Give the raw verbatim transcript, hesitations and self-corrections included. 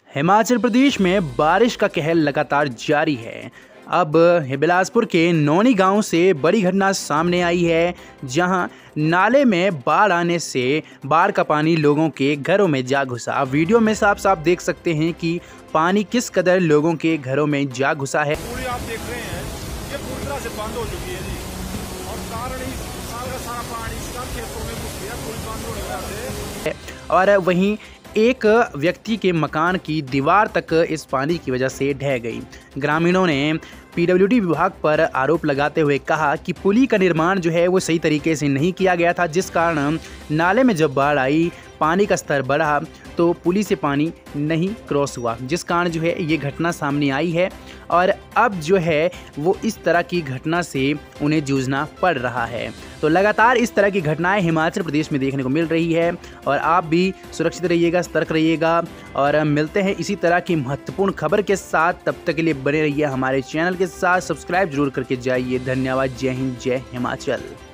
हिमाचल प्रदेश में बारिश का कहर लगातार जारी है। अब बिलासपुर के नौनी गांव से बड़ी घटना सामने आई है, जहां नाले में बाढ़ आने से बाढ़ का पानी लोगों के घरों में जा घुसा। वीडियो में साफ साफ देख सकते हैं कि पानी किस कदर लोगों के घरों में जा घुसा है। पूरी आप देख रहे हैं ये पूरी तरह से बंद हो चुकी है जी, और कारण ही साल का सारा पानी इसका खेतों में घुस गया, पूरी बंद होने की वजह से। और वहीं एक व्यक्ति के मकान की दीवार तक इस पानी की वजह से ढह गई। ग्रामीणों ने पीडब्ल्यूडी विभाग पर आरोप लगाते हुए कहा कि पुली का निर्माण जो है वो सही तरीके से नहीं किया गया था, जिस कारण नाले में जब बाढ़ आई, पानी का स्तर बढ़ा तो पुली से पानी नहीं क्रॉस हुआ, जिस कारण जो है ये घटना सामने आई है। और अब जो है वो इस तरह की घटना से उन्हें जूझना पड़ रहा है। तो लगातार इस तरह की घटनाएं हिमाचल प्रदेश में देखने को मिल रही है, और आप भी सुरक्षित रहिएगा, सतर्क रहिएगा। और मिलते हैं इसी तरह की महत्वपूर्ण खबर के साथ। तब तक के लिए बने रहिए हमारे चैनल के साथ, सब्सक्राइब जरूर करके जाइए। धन्यवाद। जय हिंद, जय हिमाचल।